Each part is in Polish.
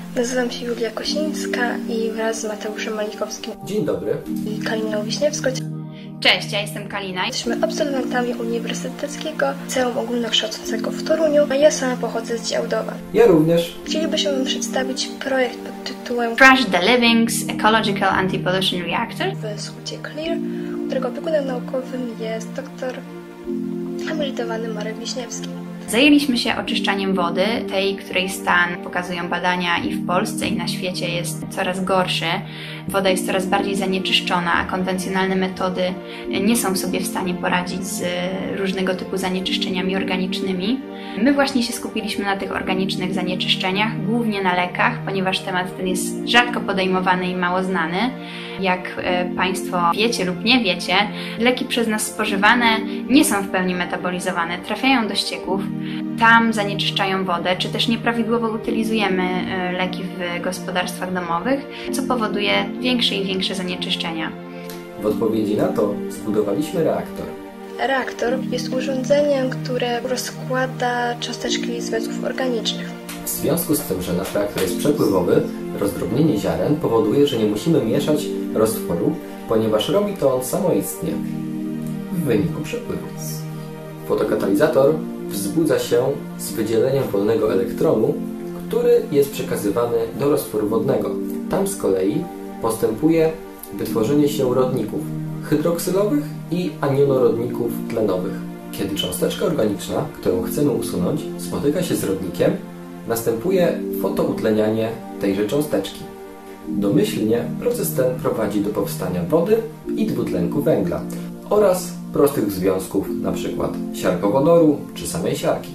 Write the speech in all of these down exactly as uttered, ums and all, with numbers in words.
Nazywam się Julia Kosińska i wraz z Mateuszem Malikowskim Dzień dobry. i Kaliną Wiśniewską Cześć, ja jestem Kalina. jesteśmy absolwentami Uniwersyteckiego Liceum Ogólnokształcącego w Toruniu, a ja sama pochodzę z Działdowa. Ja również. Chcielibyśmy wam przedstawić projekt pod tytułem Crash the Living's Ecological Anti-Pollution Reactor, w skrócie CLEAR, którego opiekunem naukowym jest doktor habilitowany Marek Wiśniewski. Zajęliśmy się oczyszczaniem wody, tej, której stan pokazują badania i w Polsce, i na świecie jest coraz gorszy. Woda jest coraz bardziej zanieczyszczona, a konwencjonalne metody nie są sobie w stanie poradzić z różnego typu zanieczyszczeniami organicznymi. My właśnie się skupiliśmy na tych organicznych zanieczyszczeniach, głównie na lekach, ponieważ temat ten jest rzadko podejmowany i mało znany. Jak Państwo wiecie lub nie wiecie, leki przez nas spożywane nie są w pełni metabolizowane, trafiają do ścieków, tam zanieczyszczają wodę, czy też nieprawidłowo utylizujemy leki w gospodarstwach domowych, co powoduje większe i większe zanieczyszczenia. W odpowiedzi na to zbudowaliśmy reaktor. Reaktor jest urządzeniem, które rozkłada cząsteczki związków organicznych. W związku z tym, że nasz reaktor jest przepływowy, rozdrobnienie ziaren powoduje, że nie musimy mieszać roztworu, ponieważ robi to on samoistnie w wyniku przepływu. Fotokatalizator wzbudza się z wydzieleniem wolnego elektronu, który jest przekazywany do roztworu wodnego. Tam z kolei postępuje wytworzenie się rodników hydroksylowych i anilorodników tlenowych. Kiedy cząsteczka organiczna, którą chcemy usunąć, spotyka się z rodnikiem, następuje fotoutlenianie tejże cząsteczki. Domyślnie proces ten prowadzi do powstania wody i dwutlenku węgla oraz prostych związków, np. siarkowodoru czy samej siarki.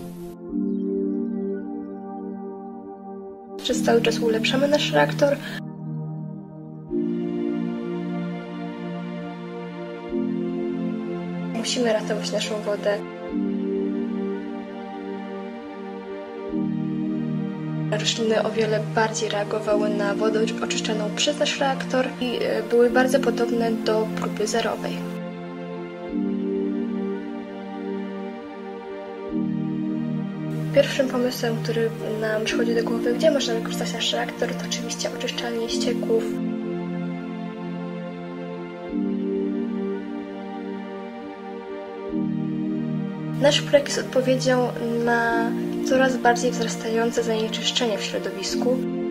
Przez cały czas ulepszamy nasz reaktor. Musimy ratować naszą wodę. Rośliny o wiele bardziej reagowały na wodę oczyszczaną przez nasz reaktor i były bardzo podobne do próby zerowej. Pierwszym pomysłem, który nam przychodzi do głowy, gdzie można wykorzystać nasz reaktor, to oczywiście oczyszczalnie ścieków. Nasz projekt jest odpowiedzią na coraz bardziej wzrastające zanieczyszczenie w środowisku.